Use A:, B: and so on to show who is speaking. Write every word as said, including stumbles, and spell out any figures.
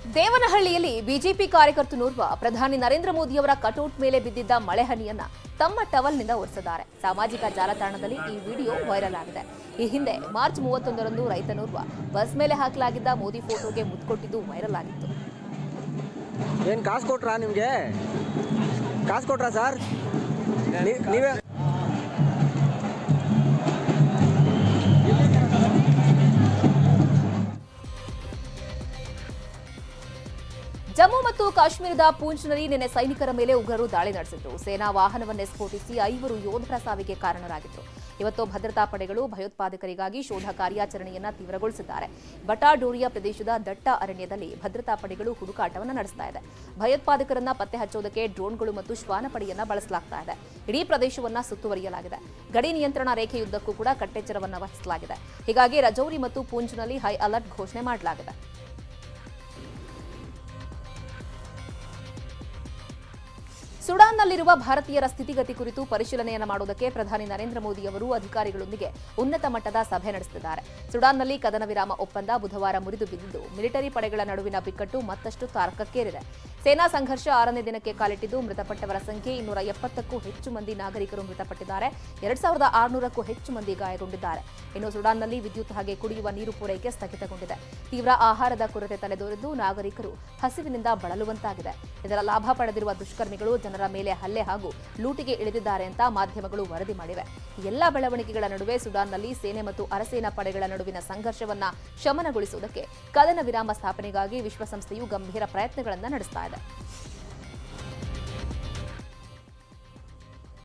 A: ದೇವನಹಳ್ಳಿಯಲ್ಲಿ BJP ಕಾರ್ಯಕರ್ತನೋರ್ವ ಪ್ರಧಾನಿ ನರೇಂದ್ರ ಮೋದಿಯವರ cutout ಮೇಲೆ ಬಿದ್ದಿದ್ದ ಮಳೆಹನಿಯನ್ನ ತಮ್ಮ ಟವಲ್ನಿಂದ ಒರೆಸಿದ್ದಾರೆ. ಸಾಮಾಜಿಕ ಜಾಲತಾಣದಲ್ಲಿ ಈ ವಿಡಿಯೋ ವೈರಲ್ ಆಗಿದೆ. ಈ ಹಿಂದೆ ಮಾರ್ಚ್ ಮೂವತ್ತೊಂದರಂದು ರೈತನೋರ್ವ ಬಸ್ ಮೇಲೆ ಹಾಕಲಾಗಿದ್ದ ಮೋದಿ ಫೋಟೋಗೆ ಮುತ್ಕೊಟ್ಟಿದ್ದು ವೈರಲ್ ಆಗಿತ್ತು.
B: ಏನು ಕಾಸು ಕೊಟ್ರಾ ನಿಮಗೆ? ಕಾಸು ಕೊಟ್ರಾ ಸರ್? ನೀವೇ
A: ಜಮ್ಮು ಮತ್ತು ಕಾಶ್ಮೀರದ ಪೂಂಚ್ನಲ್ಲಿ ನಿನ್ನೆ ಸೈನಿಕರ ಮೇಲೆ ಉಗ್ರರು ದಾಳಿ ನಡೆಸಿದ್ರು. ಸೇನಾ ವಾಹನವನ್ನೇ ಸ್ಫೋಟಿಸಿ ಐವರು ಯೋಧರ ಸಾವಿಗೆ ಕಾರಣರಾಗಿದ್ರು. ಇವತ್ತು ಭದ್ರತಾ ಪಡೆಗಳು ಭಯೋತ್ಪಾದಕರಿಗಾಗಿ ಶೋಧ ಕಾರ್ಯಾಚರಣೆಯನ್ನ ತೀವ್ರಗೊಳಿಸಿದ್ದಾರೆ. ಬಟಾಡೋರಿಯಾ ಪ್ರದೇಶದ ದಟ್ಟ ಅರಣ್ಯದಲ್ಲಿ ಭದ್ರತಾ ಪಡೆಗಳು ಹುಡುಕಾಟವನ್ನು ನಡೆಸ್ತಾ ಇದೆ. ಭಯೋತ್ಪಾದಕರನ್ನ ಪತ್ತೆ ಹಚ್ಚೋದಕ್ಕೆ ಡ್ರೋನ್ಗಳು ಮತ್ತು ಶ್ವಾನಪಡೆಯನ್ನ ಬಳಸಲಾಗ್ತಾ ಇದೆ. ಇಡೀ ಪ್ರದೇಶವನ್ನ ಸುತ್ತುವರಿಯಲಾಗಿದೆ. ಗಡಿ ನಿಯಂತ್ರಣ ರೇಖೆಯುದ್ದಕ್ಕೂ ಕೂಡ ಕಟ್ಟೆಚ್ಚರವನ್ನ ವಹಿಸಲಾಗಿದೆ. ಹೀಗಾಗಿ ರಜೌರಿ ಮತ್ತು ಪೂಂಚ್ನಲ್ಲಿ ಹೈ ಅಲರ್ಟ್ ಘೋಷಣೆ ಮಾಡಲಾಗಿದೆ. ಸುಡಾನ್ನಲ್ಲಿರುವ ಭಾರತೀಯರ ಸ್ಥಿತಿಗತಿ ಕುರಿತು ಪರಿಶೀಲನೆಯನ್ನು ಮಾಡುವುದಕ್ಕೆ ಪ್ರಧಾನಿ ನರೇಂದ್ರ ಮೋದಿ ಅವರು ಅಧಿಕಾರಿಗಳೊಂದಿಗೆ ಉನ್ನತ ಮಟ್ಟದ ಸಭೆ ನಡೆಸುತ್ತಿದ್ದಾರೆ. ಸುಡಾನ್ನಲ್ಲಿ ಕದನ ವಿರಾಮ ಒಪ್ಪಂದ ಬುಧವಾರ ಮುರಿದು ಬಿದ್ದಿದ್ದು ಮಿಲಿಟರಿ ಪಡೆಗಳ ನಡುವಿನ ಬಿಕ್ಕಟ್ಟು ಮತ್ತಷ್ಟು ತಾರಕಕ್ಕೇರಿದೆ. ಸೇನಾ ಸಂಘರ್ಷ ಆರನೇ ದಿನಕ್ಕೆ ಕಾಲಿಟ್ಟಿದ್ದು ಮೃತಪಟ್ಟವರ ಸಂಖ್ಯೆ ಇನ್ನೂರ ಎಪ್ಪತ್ತಕ್ಕೂ ಹೆಚ್ಚು ಮಂದಿ ನಾಗರಿಕರು ಮೃತಪಟ್ಟಿದ್ದಾರೆ. ಎರಡ್ ಸಾವಿರದ ಆರುನೂರಕ್ಕೂ ಹೆಚ್ಚು ಮಂದಿ ಗಾಯಗೊಂಡಿದ್ದಾರೆ. ಇನ್ನು ಸುಡಾನ್ನಲ್ಲಿ ವಿದ್ಯುತ್ ಹಾಗೆ ಕುಡಿಯುವ ನೀರು ಪೂರೈಕೆ ಸ್ಥಗಿತಗೊಂಡಿದೆ. ತೀವ್ರ ಆಹಾರದ ಕೊರತೆ ತಲೆದೋರಿದ್ದು ನಾಗರಿಕರು ಹಸಿವಿನಿಂದ ಬಳಲುವಂತಾಗಿದೆ. ಇದರ ಲಾಭ ಪಡೆದಿರುವ ದುಷ್ಕರ್ಮಿಗಳು ಜನರ ಮೇಲೆ ಹಲ್ಲೆ ಹಾಗೂ ಲೂಟಿಗೆ ಇಳಿದಿದ್ದಾರೆ ಅಂತ ಮಾಧ್ಯಮಗಳು ವರದಿ ಮಾಡಿವೆ. ಎಲ್ಲಾ ಬೆಳವಣಿಗೆಗಳ ನಡುವೆ ಸುಡಾನ್ನಲ್ಲಿ ಸೇನೆ ಮತ್ತು ಅರಸೇನಾ ಪಡೆಗಳ ನಡುವಿನ ಸಂಘರ್ಷವನ್ನ ಶಮನಗೊಳಿಸುವುದಕ್ಕೆ ಕದನ ವಿರಾಮ ಸ್ಥಾಪನೆಗಾಗಿ ವಿಶ್ವಸಂಸ್ಥೆಯು ಗಂಭೀರ ಪ್ರಯತ್ನಗಳನ್ನು ನಡೆಸ್ತಾ ಇದೆ.